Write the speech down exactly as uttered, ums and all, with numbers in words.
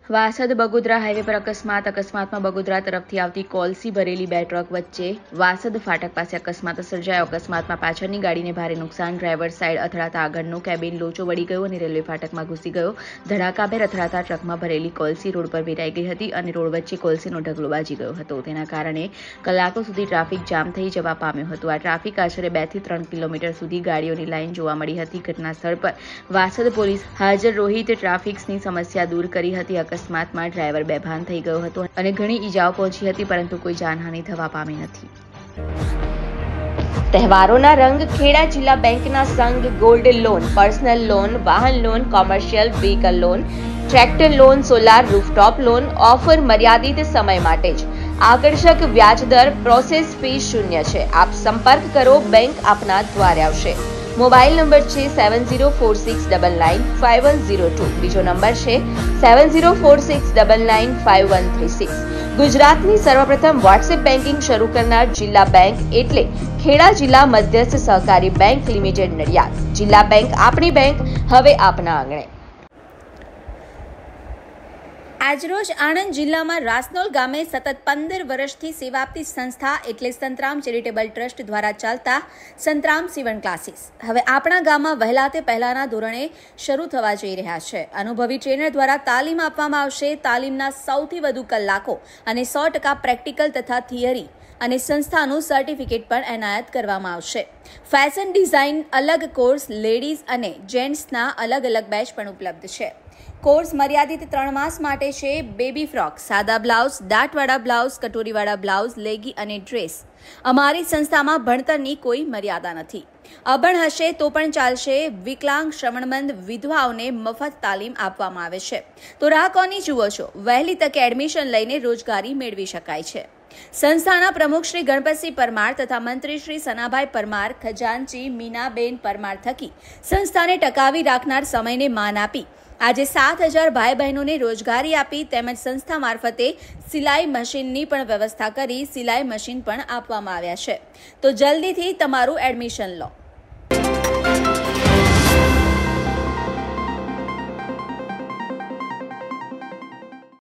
Vasad Bagodara highway પર અકસ્માત અકસ્માતમાં બગોદરા તરફથી આવતી કોલસી ભરેલી બે ટ્રક વચ્ચે વાસદ ફાટક પાસે અકસ્માત સર્જાયો. અકસ્માતમાં પાછળની ગાડીને ભારે નુકસાન. ડ્રાઈવર સાઈડ અથડાતા આગળનો કેબિન લોચો વળી ગયો અને રેલવે ફાટકમાં ઘૂસી ગયો. ધડાકાભેર અથડાતા ટ્રકમાં ભરેલી કોલસી રોડ પર વેરાઈ ગઈ હતી અને રોડ વચ્ચે કોલસીનો ઢગલો બાજી ગયો હતો. તેના કારણે કલાકો સુધી ટ્રાફિક જામ થઈ જવા પામ્યો હતો. આ ટ્રાફિક આશરે બે થી ત્રણ કિલોમીટર સુધી ગાડીઓની લાઈન જોવા મળી હતી. ઘટના સ્થળ પર વાસદ પોલીસ હાજર રોહિત ટ્રાફિક્સની સમસ્યા દૂર કરી હતી. અકસ્માતમાં ડ્રાઈવર બેભાન થઈ ગયો હતો અને ઘણી ઈજાઓ પહોંચી હતી, પરંતુ કોઈ જાનહાનિ થવા પામી નથી. તહેવારોના રંગ ખેડા જિલ્લા બેંકના સંઘ ગોલ્ડ લોન, પર્સનલ લોન, વાહન loan, commercial vehicle loan, tractor loan, solar rooftop loan offer મર્યાદિત સમય માટે જ. આકર્ષક વ્યાજદર, પ્રોસેસ ફી શૂન્ય છે. આપ સંપર્ક કરો, બેંક આપના દ્વારે આવશે. મોબાઈલ નંબર છે seven zero four six double nine five one zero two. બીજો નંબર છે seven zero four six double nine five one three six. ગુજરાતની સર્વપ્રથમ વોટ્સએપ બેન્કિંગ શરૂ કરનાર જિલ્લા બેંક એટલે ખેડા જિલ્લા મધ્યસ્થ સહકારી બેંક લિમિટેડ નડિયાદ. જિલ્લા બેંક આપણી બેંક, હવે આપના આંગણે. આજરોજ આણંદ જિલ્લામાં રાસનોલ ગામે સતત પંદર વર્ષથી સેવા આપતી સંસ્થા એટલે સંતરામ ચેરિટેબલ ટ્રસ્ટ દ્વારા ચાલતા સંતરામ સીવણ ક્લાસીસ હવે આપણા ગામમાં વહેલા તે પહેલાના ધોરણે શરૂ થવા જઈ રહ્યા છે. અનુભવી ટ્રેનર દ્વારા તાલીમ આપવામાં આવશે. તાલીમના સૌથી વધુ કલાકો અને સો ટકા પ્રેક્ટિકલ તથા થિયરી અને સંસ્થાનું સર્ટિફિકેટ પણ એનાયત કરવામાં આવશે. ફેશન ડિઝાઇન અલગ કોર્સ, લેડીઝ અને જેન્ટ્સના અલગ અલગ બેચ પણ ઉપલબ્ધ છે. કોર્સ મર્યાદિત ત્રણ માસ માટે છે. બેબી ફ્રોક, સાદા બ્લાઉઝ, દાંતવાળા બ્લાઉઝ, કટોરીવાળા બ્લાઉઝ, લેગી અને ડ્રેસ. અમારી સંસ્થામાં ભણતરની કોઈ મર્યાદા નથી. અભણ હશે તો પણ ચાલશે. વિકલાંગ, શ્રવણમંદ, વિધવાઓને મફત તાલીમ આપવામાં આવે છે. તો રાહ કોની જુઓ છો? વહેલી તકે એડમિશન લઈને રોજગારી મેળવી શકાય છે. સંસ્થાના પ્રમુખ શ્રી ગણપતસિંહ પરમાર તથા મંત્રી શ્રી સનાભાઈ પરમાર, ખજાનચી મીનાબેન પરમાર થકી સંસ્થાને ટકાવી રાખનાર સમયને માન આપી આજે સાત હજાર ભાઈ બહેનોને રોજગારી આપી તેમજ સંસ્થા મારફતે સિલાઈ મશીનની પણ વ્યવસ્થા કરી સિલાઈ મશીન પણ આપવામાં આવ્યા છે. તો જલ્દીથી તમારું એડમિશન લો.